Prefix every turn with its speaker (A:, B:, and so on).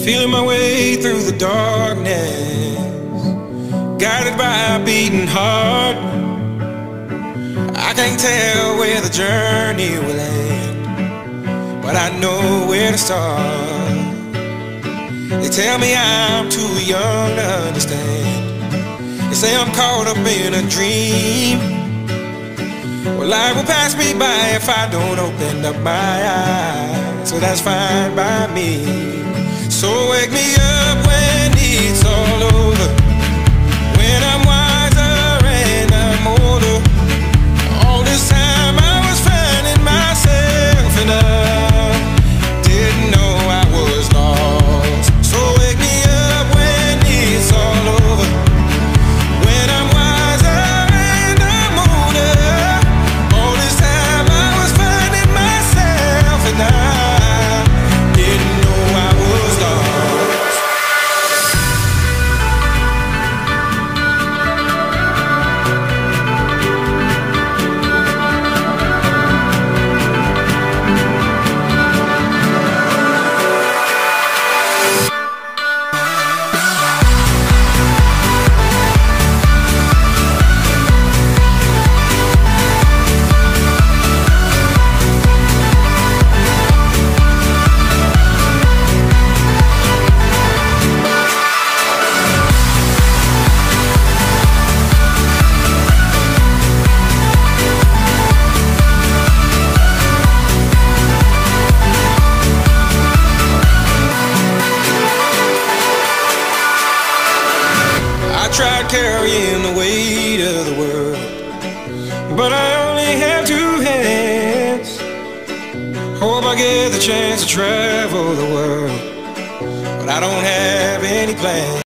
A: Feeling my way through the darkness, guided by a beating heart. I can't tell where the journey will end, but I know where to start. They tell me I'm too young to understand. They say I'm caught up in a dream. Well, life will pass me by if I don't open up my eyes, so that's fine by me. So wake me up when it's all over, when I'm wiser and I'm older. All this time I was finding myself and I didn't know I was lost. So wake me up when it's all over, when I'm wiser and I'm older. All this time I was finding myself and I didn't know I was lost. I tried carrying the weight of the world, but I only have two hands. Hope I get the chance to travel the world, but I don't have any plans.